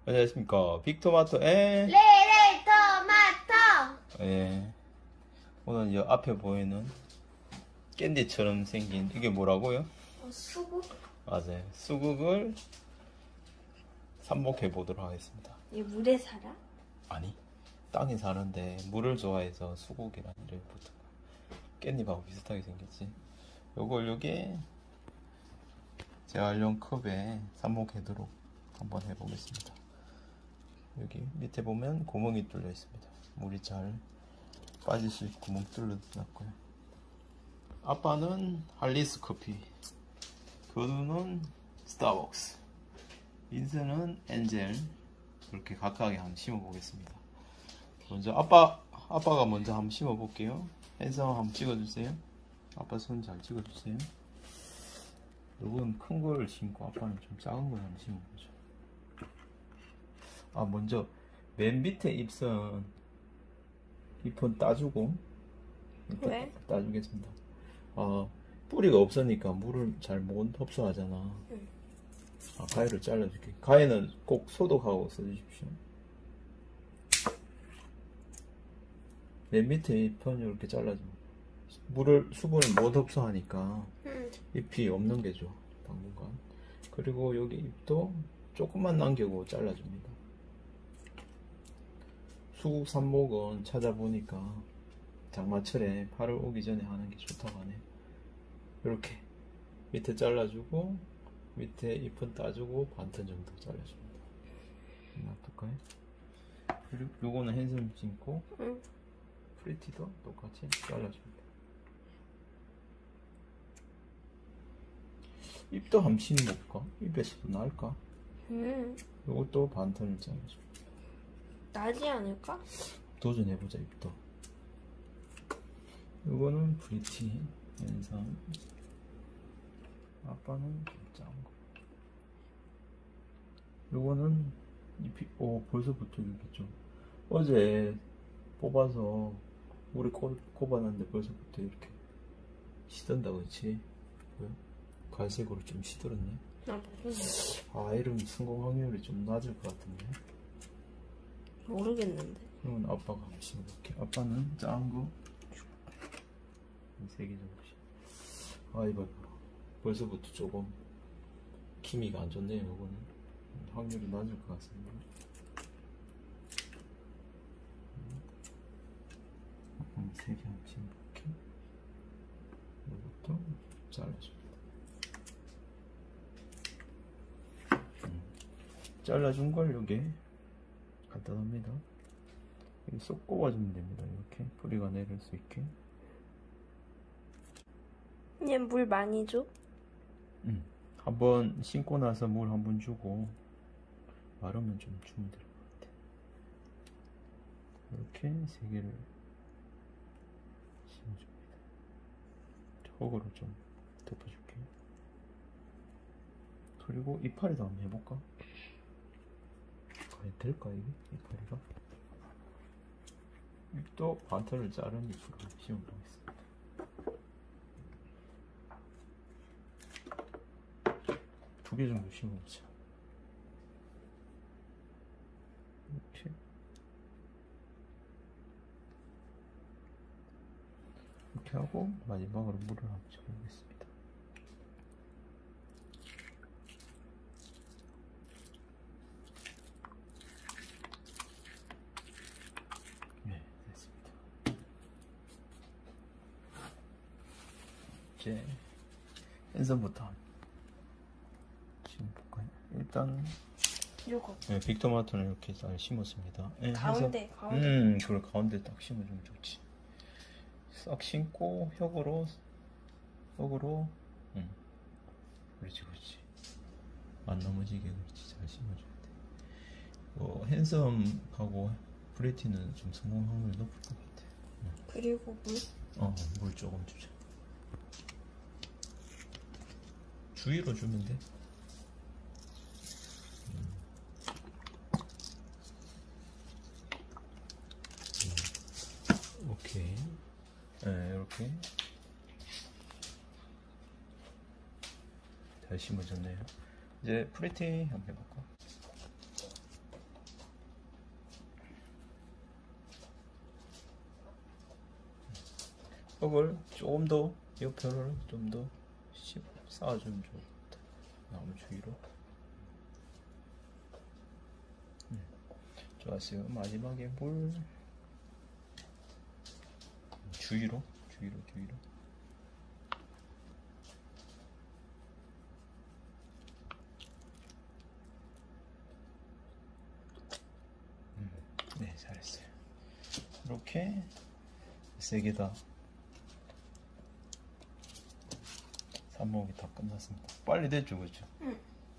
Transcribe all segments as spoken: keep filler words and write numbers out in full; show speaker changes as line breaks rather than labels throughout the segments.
안녕하십니까. 빅토마토 에
레레 토마토.
예. 오늘 이 앞에 보이는 캔디처럼 생긴 이게 뭐라고요?
어, 수국?
맞아요. 수국을 삽목해 보도록 하겠습니다.
얘 물에 살아?
아니, 땅에 사는데 물을 좋아해서 수국이라는 이름이 붙은 거야. 깻잎하고 비슷하게 생겼지. 요걸 요게 재활용 컵에 삽목하도록 한번 해보겠습니다. 여기 밑에 보면 구멍이 뚫려 있습니다. 물이 잘 빠질 수 있게 구멍 뚫려 놨고요. 아빠는 할리스 커피, 교두는 스타벅스, 민서는 엔젤. 그렇게 각각에 한번 심어 보겠습니다. 먼저 아빠 아빠가 먼저 한번 심어 볼게요. 해서 한번 찍어주세요. 아빠 손 잘 찍어주세요. 이건 큰 걸 심고 아빠는 좀 작은 걸 한번 심어보죠. 아, 먼저 맨 밑에 잎선 잎은 따주고
왜?
따주겠습니다. 아, 뿌리가 없으니까 물을 잘 못 흡수하잖아.
응.
아, 가위를 잘라줄게. 가위는 꼭 소독하고 써주십시오. 맨 밑에 잎은 이렇게 잘라주면 물을 수분을 못 흡수하니까
응.
잎이 없는 게 좋아, 당분간. 그리고 여기 잎도 조금만 남기고 잘라줍니다. 수국 삽목은 찾아보니까 장마철에 팔월 오기 전에 하는 게 좋다고 하네. 이렇게 밑에 잘라주고 밑에 잎은 따주고 반턴 정도 잘라줍니다. 놔둘까요? 그리고 요거는 핸섬 심고
응.
프리티도 똑같이 잘라줍니다. 잎도 한번 심어볼까? 잎에서도 나을까?
응.
요것도 반턴을 잘라줍니다.
나지 않을까?
도전해보자. 잎도. 요거는 프리티 핸섬. 아빠는 좀 작은 거. 요거는 잎이, 오, 벌써부터 이렇게 좀 어제 뽑아서 물에 꼽, 꼽아놨는데 벌써부터 이렇게 시든다. 그렇지? 갈색으로 좀 시들었네.
나 모르겠네.
아, 이름 성공 확률이 좀 낮을 것 같은데.
모르겠는데.
그러면 아빠가 한번 심어볼게. 아빠는 작은 거 세 개 정도씩. 아, 이봐, 벌써부터 조금 기미가 안 좋네요. 이거는 확률이 낮을 것 같습니다. 음, 세 개 한번 심어볼게. 이것도 잘라줍니다. 음, 잘라준 걸 여기에 갖다 놉니다. 여기 쏙 꼽아주면 됩니다. 이렇게 뿌리가 내릴 수 있게.
얘 물 많이 줘?
음. 한번 심고 나서 물 한 번 주고 마르면 좀 주면 될 것 같아. 이렇게 세 개를 심어줍니다. 흙으로 좀 덮어줄게. 그리고 이파리도 한번 해볼까? 과연 될까 이게? 이파리가? 잎도 반턴을 자른 잎으로 심어보겠습니다. 두 개 정도 심어보자. 이렇게. 이렇게 하고 마지막으로 물을 한번 줘보겠습니다. 네, 됐습니다. 이제 핸섬부터 심어볼까요? 일단
요거.
네, 빅토마토는 이렇게 잘 심었습니다. 네,
가운데,
해서,
가운데.
음, 그걸 가운데 딱 심어주면 좋지. 싹 심고 혁으로 혁으로 음, 그렇지 그렇지. 안 넘어지게 그렇지. 잘 심어줘야 돼. 어, 핸섬하고 프리티는 좀 성공 확률이 높을 것 같아. 음.
그리고 물?
어, 물 조금 주자. 주위로 주면 돼. 음. 음. 오케이. 네, 이렇게 잘 심어졌네요. 이제 프리티 한번 해볼까? 흙을 조금 더 옆으로 좀 더 쌓아주면 좋을 것 같아. 나무 주위로. 음, 좋았어요. 마지막에 물 주위로, 주위로, 주위로. 음, 네, 잘했어요. 이렇게 세 개 다 삽목이 다 끝났습니다. 빨리 됐죠, 그렇죠?
응.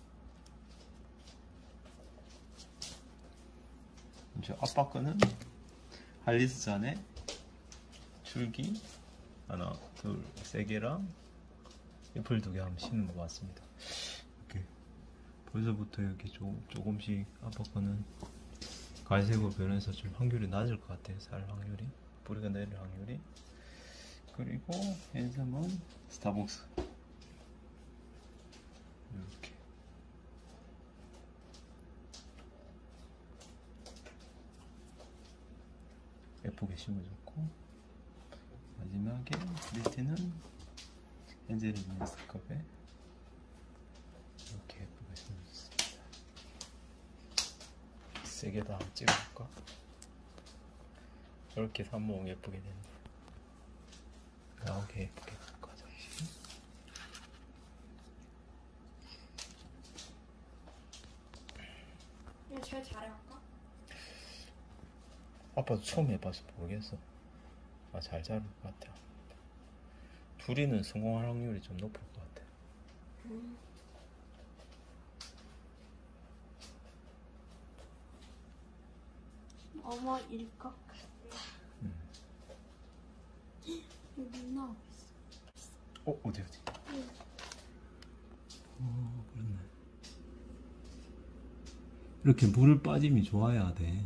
이제 아빠 거는 할리스 잔에 줄기 하나, 둘, 세 개랑 잎을 두 개 한번 심는 거 맞습니다. 이렇게 벌써부터 이렇게 조, 조금씩 아빠 거는 갈색으로 변해서 좀 확률이 낮을 것 같아요. 살 확률이, 뿌리가 내릴 확률이. 그리고 앤섬은 스타벅스 이렇게 예쁘게 심어줬고, 마지막에 밑에는 엔젤이 미니스컵에 이렇게 예쁘게 심어줬습니다. 세 개 다 한번 찍어볼까? 이렇게 삽목 예쁘게 된다. 나오게 예쁘게 가자.
이거 제일 잘해볼까?
아빠도 처음 해봐서 모르겠어. 아, 잘 자를 것 같아. 둘이는 성공할 확률이 좀 높을 것 같아.
음. 어머 일것 같다.
음.
여기 나오고 있어.
어, 어디 어디?
응.
어, 그렇네. 이렇게 물 빠짐이 좋아야 돼.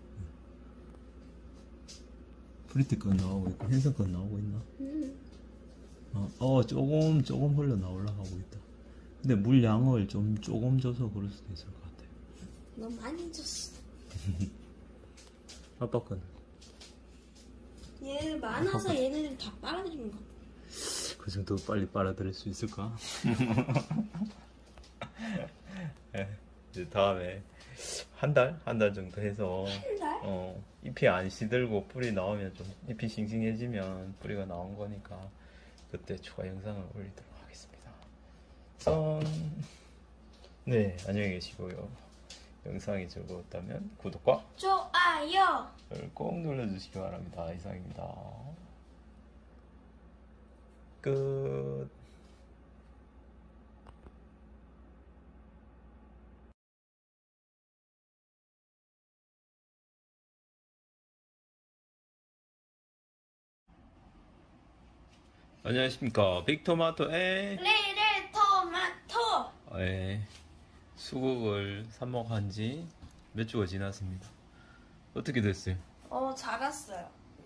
프리트 건 나오고 있고 헨슨 건 나오고 있나?
응.
어, 어, 조금 조금 흘러 나올라가고 있다. 근데 물 양을 좀 조금 줘서 그럴 수도 있을 것 같아.
너 많이 줬어.
아빠 거는?
얘 많아서 얘네들 다 빨아들이는 거.
그 정도 빨리 빨아들일 수 있을까? 네, 이제 다음에 한 달? 한 달 정도 해서
한 달?
어, 잎이 안 시들고 뿌리 나오면 좀 잎이 싱싱해지면 뿌리가 나온 거니까 그때 추가 영상을 올리도록 하겠습니다. 선. 네, 안녕히 계시고요. 영상이 즐거웠다면 구독과
좋아요.
꼭 눌러주시기 바랍니다. 이상입니다. 끝. 안녕하십니까. 빅토마토의
리를 토마토.
예, 수국을 삽목한 지 몇 주가 지났습니다. 어떻게 됐어요?
어 자랐어요.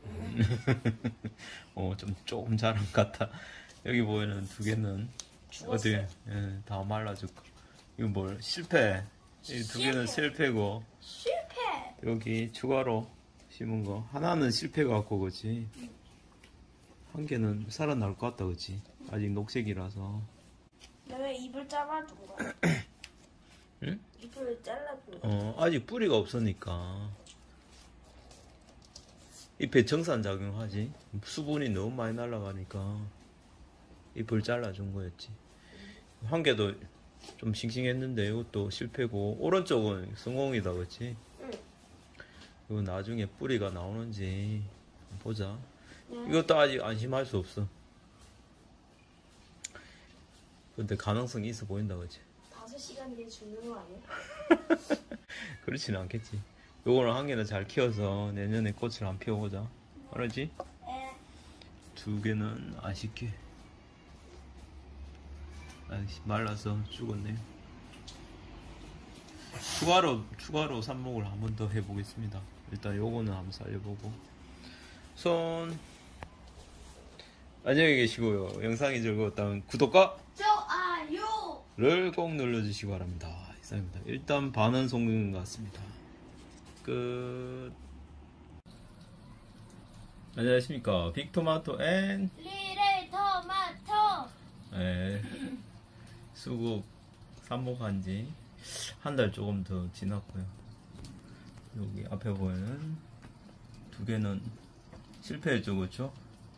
어, 좀 조금 자란 것 같아. 여기 보이는 두 개는
죽었어요.
어디 예, 다 말라졌고, 이거 뭘 실패. 이 두 개는 실패고,
실패.
여기 추가로 심은 거 하나는 실패 같고, 그렇지? 한 개는 살아날 것 같다, 그렇지? 아직 녹색이라서.
내가 입을 잘라준 거야.
응?
입을 잘라준 거야.
어, 아직 뿌리가 없으니까 잎에 정산 작용하지. 수분이 너무 많이 날아가니까 잎을 잘라준 거였지. 한 개도 좀 싱싱했는데 이것도 실패고, 오른쪽은 성공이다, 그렇지?
응.
이거 나중에 뿌리가 나오는지 보자.
응.
이것도 아직 안심할 수 없어. 근데 가능성이 있어 보인다, 그렇지?
다섯 시간 뒤에 죽는 거 아니야?
그렇지는 않겠지. 요거는 한 개는 잘 키워서 내년에 꽃을 안 피워보자. 알았지?
에.
두 개는 아쉽게 아이씨, 말라서 죽었네요. 추가로 추가로 삽목을 한 번 더 해보겠습니다. 일단 요거는 한번 살려보고. 손 안녕히 계시고요. 영상이 즐거웠다면 구독과
좋아요를
꼭 눌러주시기 바랍니다. 이상입니다. 일단 반은 성공인 것 같습니다. 끝. 안녕하십니까. 빅토마토 앤
리레 토마토.
네, 수국 삽목한 지 한 달 조금 더 지났고요. 여기 앞에 보이는 두 개는 실패했죠, 그렇죠?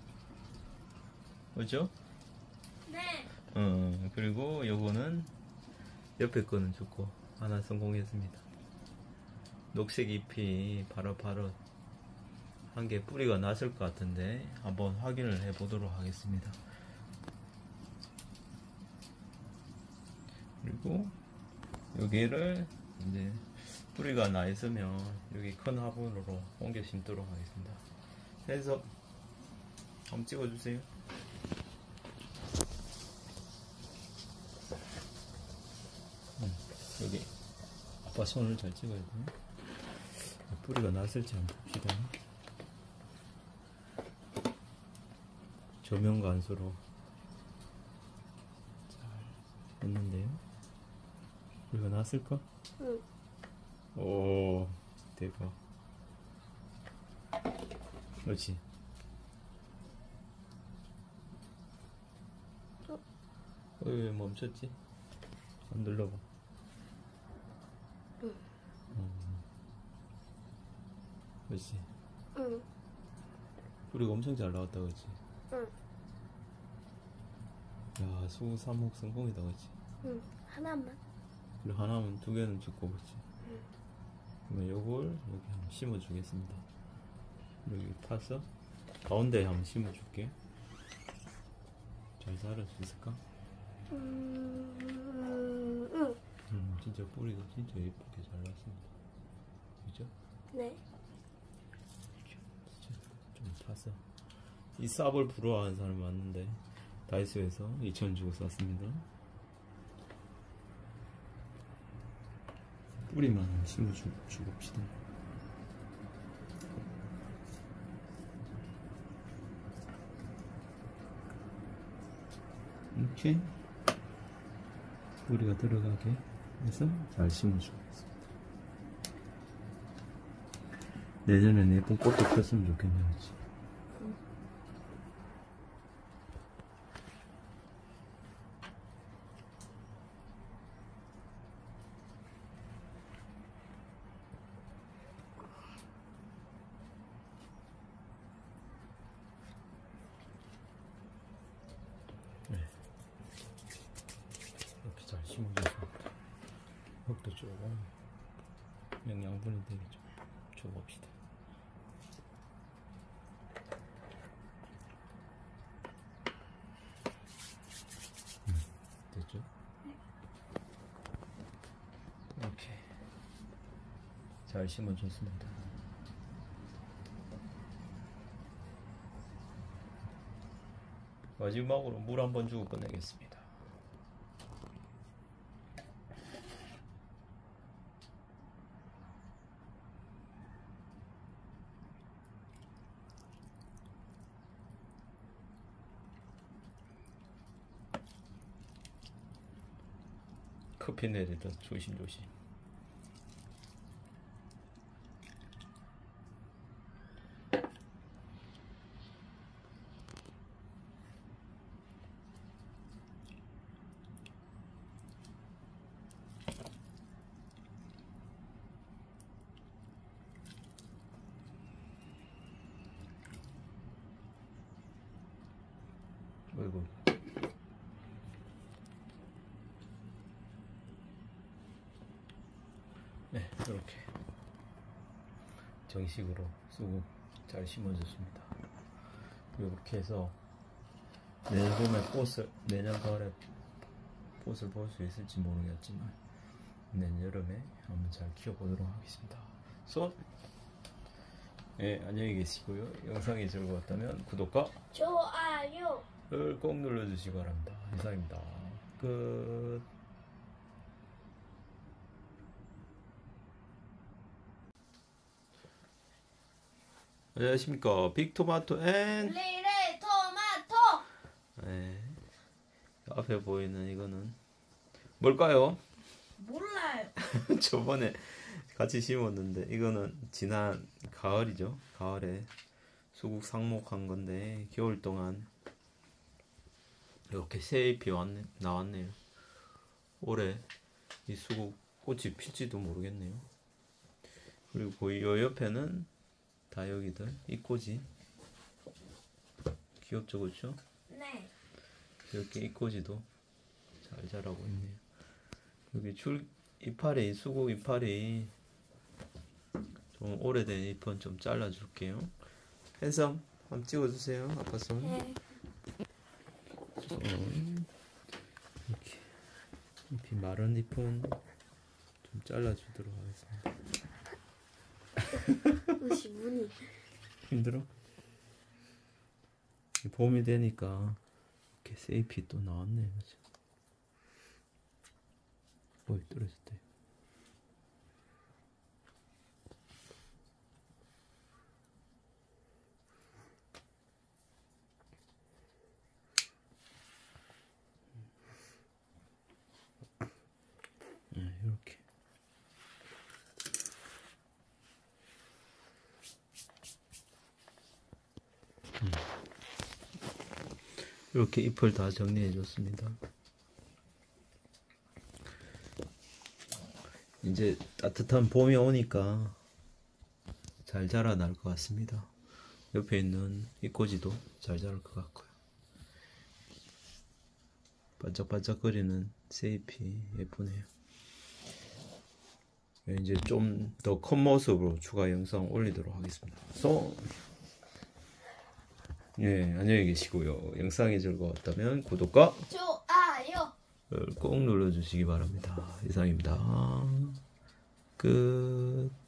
그렇죠?
네.
어, 그리고 요거는 옆에 거는 좋고 하나 성공했습니다. 녹색 잎이 바로바로 한 개 뿌리가 났을 것 같은데 한번 확인을 해 보도록 하겠습니다. 그리고 여기를 이제 뿌리가 나 있으면 여기 큰 화분으로 옮겨 심도록 하겠습니다. 해서 한번 찍어주세요. 음, 여기 아빠 손을 잘 찍어야 돼. 뿌리가 났을지 한번 봅시다. 조명 간수로 잘 했는데요. 뿌리가 났을까?
응.
오, 대박. 그렇지. 어, 왜 멈췄지? 안 눌러봐.
응.
음. 그렇지.
응.
뿌리가 엄청 잘 나왔다, 그렇지?
응.
야, 수국 삽목 성공이다, 그렇지?
응. 하나만.
그리고 하나면 두 개는 죽고, 그렇지?
응.
그러면 요걸 여기 한번 심어 주겠습니다. 여기 파서 가운데에 한번 심어 줄게. 잘 자랄 수 있을까?
음. 응.
음, 진짜 뿌리가 진짜 예쁘게 잘 났습니다. 그죠?
네.
진짜 좀 파서. 이 쌉을 부러워하는 사람 많은데 다이소에서 이천 원 주고 샀습니다. 뿌리만 심어 주, 주봅시다. 이렇게 뿌리가 들어가게 해서 잘 심어주겠습니다. 내년에는 예쁜 꽃도 폈으면 좋겠네요. 그치? 네. 이렇게 잘 심어주겠습니다. 흙도 조금 영양분이 되게 좀 줘봅시다. 음, 됐죠? 이렇게 잘 심어줬습니다. 마지막으로 물 한번 주고 끝내겠습니다. 커피 내리다 조심조심. 어이구. 네, 이렇게 정식으로 수국 잘 심어줬습니다. 이렇게 해서 내년 봄에 꽃을, 내년 가을에 꽃을 볼 수 있을지 모르겠지만 내년 여름에 한번 잘 키워보도록 하겠습니다. 손! 네, 안녕히 계시고요. 영상이 즐거웠다면 구독과
좋아요를
꼭 눌러주시기 바랍니다. 이상입니다. 끝. 안녕하십니까. 빅토마토 앤
리레 토마토.
네. 앞에 보이는 이거는 뭘까요?
몰라요.
저번에 같이 심었는데 이거는 지난 가을이죠. 가을에 수국 상목한 건데 겨울 동안 이렇게 새 잎이 왔네, 나왔네요. 올해 이 수국 꽃이 필지도 모르겠네요. 그리고 이 옆에는 다육이들 이 꽃이 귀엽죠, 그렇죠?
네.
이렇게 이 꽃이도 잘 자라고 있네요. 여기 줄 이파리, 수국 이파리 좀 오래된 잎은 좀 잘라줄게요. 핸섬 한번 찍어주세요. 아빠 손.
네.
손. 이렇게 잎이 마른 잎은 좀 잘라주도록 하겠습니다.
옷이 무늬.
힘들어? 봄이 되니까 이렇게 새 잎이 또 나왔네, 그죠? 어이, 떨어졌다. 네, 이렇게. 음. 이렇게 잎을 다 정리해 줬습니다. 이제 따뜻한 봄이 오니까 잘 자라날 것 같습니다. 옆에 있는 이 꼬지도 잘 자랄 것 같고요. 반짝반짝거리는 새잎이 예쁘네요. 이제 좀 더 큰 모습으로 추가 영상 올리도록 하겠습니다. 소! 예, 안녕히 계시고요. 영상이 즐거웠다면 구독과
좋아요.
꼭 눌러주시기 바랍니다. 이상입니다. 끝.